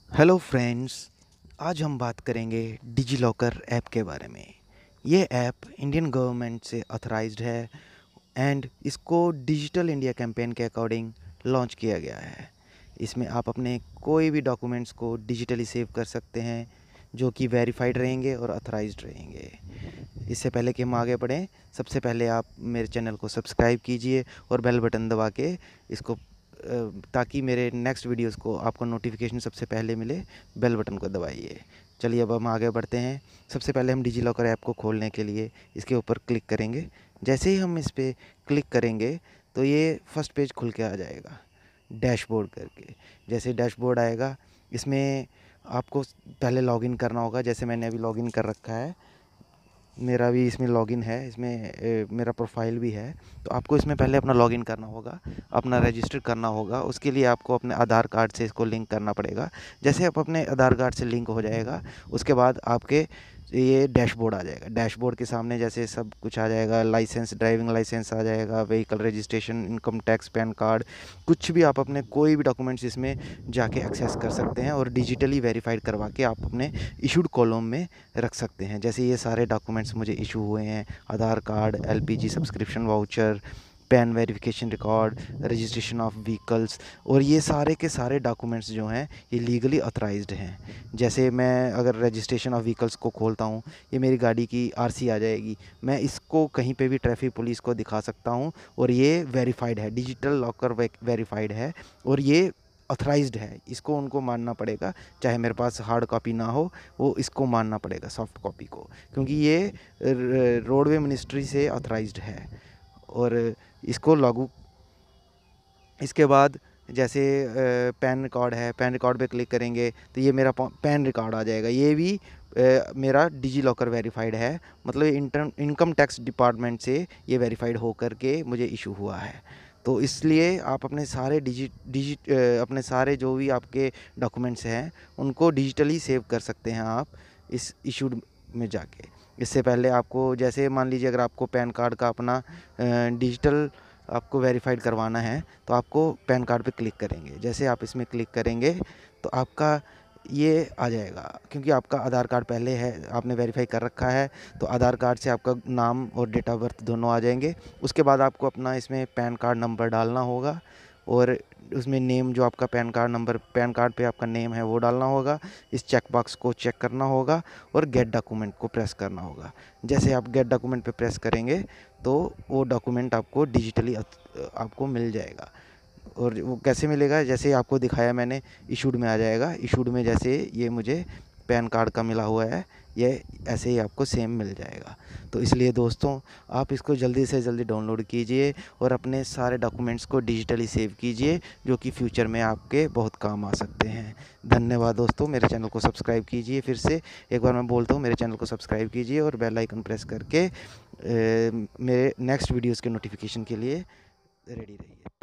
Hello friends, आज हम बात करेंगे डिजीलॉकर ऐप के बारे में। ये ऐप इंडियन गवर्नमेंट से ऑथराइज्ड है एंड इसको डिजिटल इंडिया कैंपेन के अकॉर्डिंग लॉन्च किया गया है। इसमें आप अपने कोई भी डॉक्यूमेंट्स को डिजिटली सेव कर सकते हैं जो कि वेरीफाइड रहेंगे और ऑथराइज्ड रहेंगे। इससे पहले कि हम आगे बढ़ें, सबसे पहले आप मेरे चैनल को सब्सक्राइब कीजिए और बेल बटन दबा के इसको ताकि मेरे नेक्स्ट वीडियोस को आपको नोटिफिकेशन सबसे पहले मिले, बेल बटन को दबाइए। चलिए अब हम आगे बढ़ते हैं। सबसे पहले हम डिजीलॉकर ऐप को खोलने के लिए इसके ऊपर क्लिक करेंगे। जैसे ही हम इस पर क्लिक करेंगे तो ये फर्स्ट पेज खुल के आ जाएगा डैशबोर्ड करके। जैसे डैशबोर्ड आएगा, इसमें आपको पहले लॉगिन करना होगा। जैसे मैंने अभी लॉगिन कर रखा है, मेरा भी इसमें लॉगिन है, इसमें मेरा प्रोफाइल भी है। तो आपको इसमें पहले अपना लॉगिन करना होगा, अपना रजिस्टर करना होगा। उसके लिए आपको अपने आधार कार्ड से इसको लिंक करना पड़ेगा। जैसे आप अपने आधार कार्ड से लिंक हो जाएगा, उसके बाद आपके ये डैशबोर्ड आ जाएगा। डैशबोर्ड के सामने जैसे सब कुछ आ जाएगा, लाइसेंस, ड्राइविंग लाइसेंस आ जाएगा, vehicle registration, income tax, PAN card, कुछ भी आप अपने कोई भी डॉक्यूमेंट्स इसमें जाके एक्सेस कर सकते हैं और डिजिटली वेरीफाइड करवा के आप अपने इशूड कॉलम में रख सकते हैं। जैसे ये सारे डॉक्यूमेंट्स मुझे इशू हुए हैं, Aadhaar card, LPG subscription voucher, PAN verification record, registration of vehicles, और ये सारे के सारे डॉक्यूमेंट्स जो हैं ये लीगली ऑथराइज्ड हैं। जैसे मैं अगर रजिस्ट्रेशन ऑफ व्हीकल्स को खोलता हूँ, ये मेरी गाड़ी की आरसी आ जाएगी। मैं इसको कहीं पे भी ट्रैफिक पुलिस को दिखा सकता हूँ और ये वेरीफाइड है, डिजिटल लॉकर वेरीफाइड है और ये ऑथराइज्ड है। इसको उनको मानना पड़ेगा, चाहे मेरे पास हार्ड कॉपी ना हो, वो इसको मानना पड़ेगा सॉफ्ट कॉपी को, क्योंकि ये रोडवे मिनिस्ट्री से ऑथराइज्ड है। और इसको लागू, इसके बाद जैसे पैन रिकॉर्ड है, पैन रिकॉर्ड पे क्लिक करेंगे तो ये मेरा पैन रिकॉर्ड आ जाएगा। ये भी मेरा डिजीलॉकर वेरीफाइड है, मतलब इनकम टैक्स डिपार्टमेंट से ये वेरीफाइड हो करके मुझे इशू हुआ है। तो इसलिए आप अपने सारे अपने सारे जो भी आपके डॉक्यूमेंट्स हैं उनको डिजिटली सेव कर सकते हैं आप इस इशूड में जाके। इससे पहले आपको, जैसे मान लीजिए अगर आपको पैन कार्ड का अपना डिजिटल आपको वेरीफाइड करवाना है तो आपको पैन कार्ड पे क्लिक करेंगे। जैसे आप इसमें क्लिक करेंगे तो आपका ये आ जाएगा, क्योंकि आपका आधार कार्ड पहले है, आपने वेरीफाई कर रखा है, तो आधार कार्ड से आपका नाम और डेट ऑफ बर्थ दोनों आ जाएंगे। उसके बाद आपको अपना इसमें पैन कार्ड नंबर डालना होगा और उसमें नेम, जो आपका PAN card number, PAN card पे आपका नेम है वो डालना होगा। इस चेक बॉक्स को चेक करना होगा और गेट डॉक्यूमेंट को प्रेस करना होगा। जैसे आप गेट डॉक्यूमेंट पे प्रेस करेंगे तो वो डॉक्यूमेंट आपको डिजिटली आपको मिल जाएगा। और वो कैसे मिलेगा, जैसे आपको दिखाया मैंने, इशूड में आ जाएगा। इशूड में जैसे ये मुझे पैन कार्ड का मिला हुआ है, ये ऐसे ही आपको सेम मिल जाएगा। तो इसलिए दोस्तों, आप इसको जल्दी से जल्दी डाउनलोड कीजिए और अपने सारे डॉक्यूमेंट्स को डिजिटली सेव कीजिए, जो कि फ्यूचर में आपके बहुत काम आ सकते हैं। धन्यवाद दोस्तों, मेरे चैनल को सब्सक्राइब कीजिए। फिर से एक बार मैं बोलता हूँ, मेरे चैनल को सब्सक्राइब कीजिए और बेल आइकन प्रेस करके मेरे नेक्स्ट वीडियोज़ के नोटिफिकेशन के लिए रेडी रहिए।